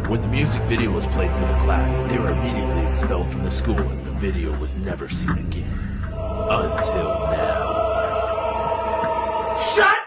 When the music video was played for the class, they were immediately expelled from the school and the video was never seen again. Until now. Shut